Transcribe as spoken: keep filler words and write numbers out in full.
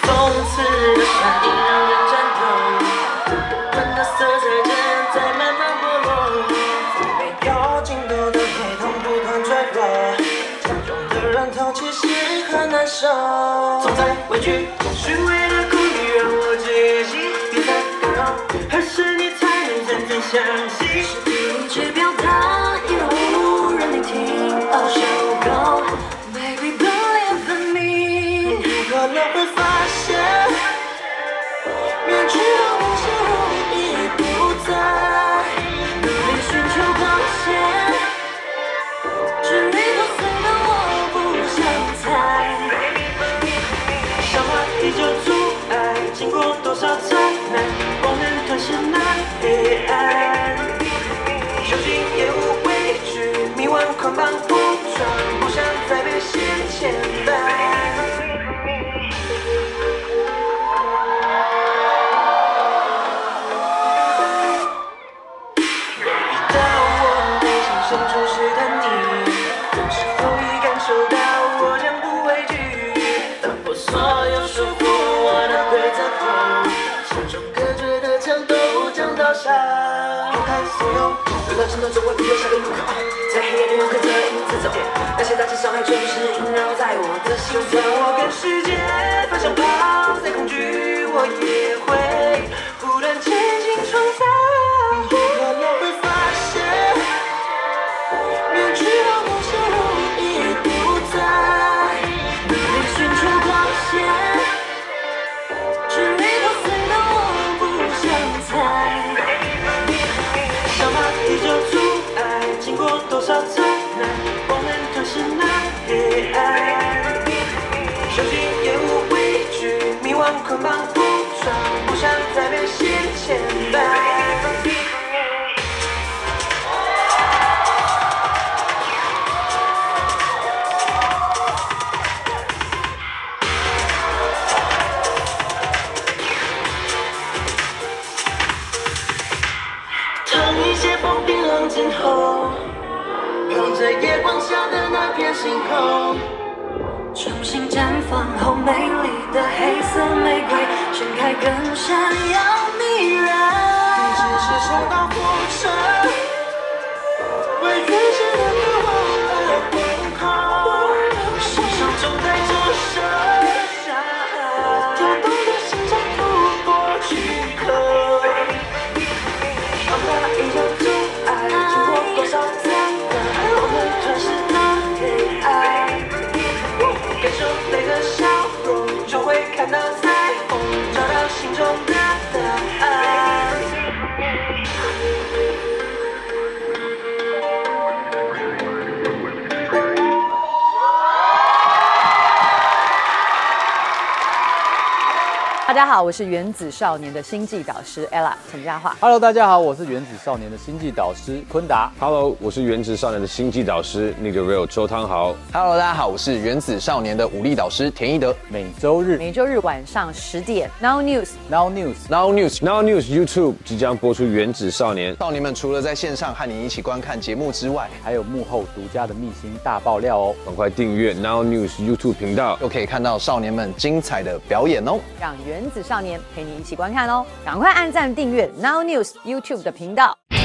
讽刺的声音让人颤抖，闻到色彩正在慢慢剥落，没有尽头的黑洞不断坠落，假装的人头其实很难受。总在委屈虚伪的故意让我窒息，别再干扰，何时你才能真正相信？是第一句表达也无人聆听。Oh show go baby believe in me， 你可能会发现面具和梦想容易不在，努力寻求光线，支离破碎的我不想猜，想法依旧阻碍，经过多少灾难，光能吞噬那黑暗，究竟也无畏惧，迷惘捆绑不转，不想再被线牵绊。伸出试探你，是否已感受到我将不畏惧？打破所有束缚，我的规则后，心中隔绝的墙都将倒下。抛开所有，回到承诺总会遇到下个路口，在黑夜里我跟着影子走，那些大气伤害全部是萦绕在我的心中。我跟世界反向跑，再恐惧我也会不断前进创造。你可能会发现。面具和梦想容易不在，努力寻求光线，支离破碎的我不想猜，想法依旧阻碍，经过多少灾难，光能吞噬那黑暗，究竟也无畏惧，迷惘捆绑不转，不想再被线牵绊。今后，望着夜光下的那片星空，重新绽放后美丽的黑色玫瑰，盛开更闪耀迷人。你只是重蹈覆辙，为原始的渴望而惶恐，身上总带着伤，跳动的心脏突破躯壳，想法依旧阻碍。经过多少灾难，我们吞噬那黑暗，感受泪的笑容，就会看到彩虹，找到心中的答案。 大家好，我是原子少年的星际导师 Ella 陈嘉桦。 Hello， 大家好，我是原子少年的星际导师坤达。 Hello， 我是原子少年的星际导师 Nigga Real 周汤豪。 Hello， 大家好，我是原子少年的武力导师田一德。 每周日每周日晚上十点 Now News Now News Now News Now News YouTube 即将播出原子少年。 少年们除了在线上和你一起观看节目之外， 还有幕后独家的秘辛大爆料哦！ 赶快订阅 Now News YouTube 频道， 又可以看到少年们精彩的表演哦！ 让原子少年陪你一起观看哦！赶快按赞订阅 Now News YouTube 的频道。